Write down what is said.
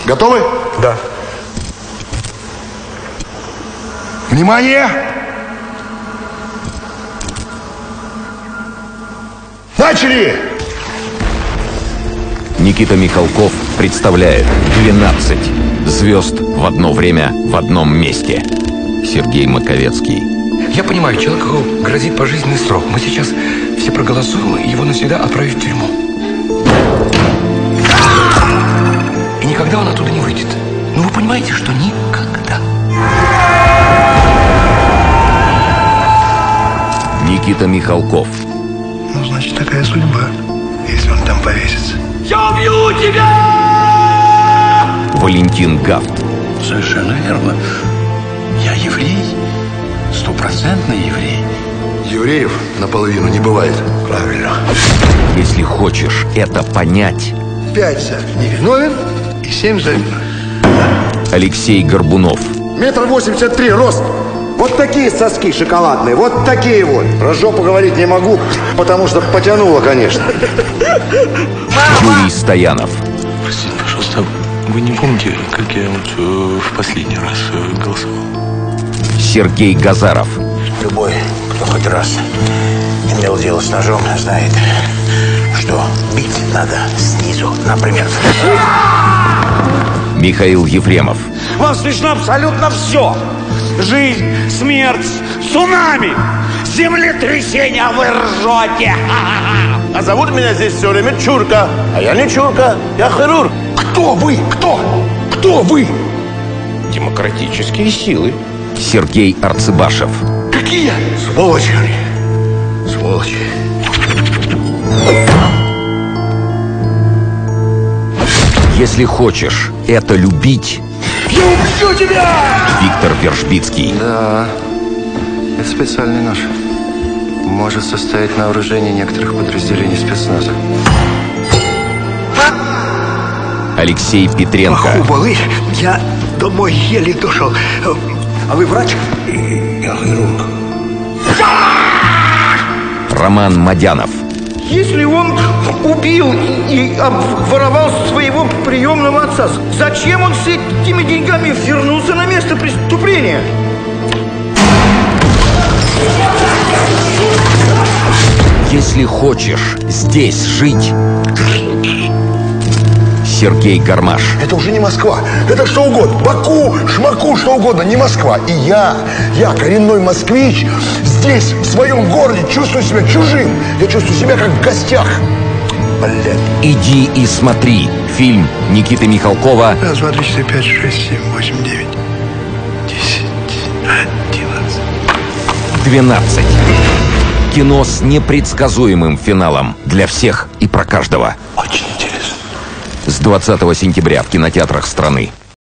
Готовы? Да. Внимание! Начали! Никита Михалков представляет 12 звезд в одно время в одном месте. Сергей Маковецкий. Я понимаю, человеку грозит пожизненный срок. Мы сейчас все проголосуем и его навсегда отправим в тюрьму. И никогда он оттуда не выйдет. Ну вы понимаете, что никогда. Никита Михалков. Ну, значит, такая судьба, если он там повесится. Я убью тебя! Валентин Гафт. Совершенно верно. Я еврей. Стопроцентный еврей. Евреев наполовину не бывает. Правильно. Если хочешь это понять. 5 за невиновен и 7 за виновен. Алексей Горбунов. 1,83 м рост. Вот такие соски шоколадные, вот такие вот. Про жопу говорить не могу, потому что потянуло, конечно. Юрий Стоянов. Простите, пожалуйста, вы не помните, как я вот в последний раз голосовал? Сергей Газаров. Любой, кто хоть раз имел дело с ножом, знает, что бить надо снизу, например. Михаил Ефремов. Вам смешно абсолютно все. Жизнь, смерть, цунами, землетрясение, а вы ржете. А зовут меня здесь все время Чурка. А я не Чурка, я хирург. Кто вы? Кто? Кто вы? Демократические силы. Сергей Арцебашев. Какие? Сволочи они. Сволочи. Если хочешь это любить. Я убью тебя! Виктор Вершбицкий. Да, это специальный нож. Может состоять на вооружении некоторых подразделений спецназа. Алексей Петренко. Бахубалы, я домой еле дошел. А вы врач? Я хирург. Роман Мадянов. Если он убил и обворовал своего приемного отца, зачем он с этими деньгами вернулся на место преступления? Если хочешь здесь жить. Сергей Гармаш. Это уже не Москва. Это что угодно. Баку, Шмаку, что угодно. Не Москва. И я коренной москвич, здесь, в своем городе, чувствую себя чужим. Я чувствую себя как в гостях. Блядь. Иди и смотри. Фильм Никиты Михалкова. Раз, два, три, четыре, пять, шесть, семь, восемь, девять, 10, 11. 12. Кино с непредсказуемым финалом. Для всех и про каждого. Очень интересно. С 20 сентября в кинотеатрах страны.